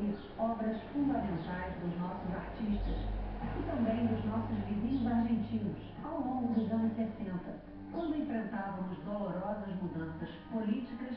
ouvir obras fundamentais dos nossos artistas e também dos nossos vizinhos argentinos ao longo dos anos 60, quando enfrentávamos dolorosas mudanças políticas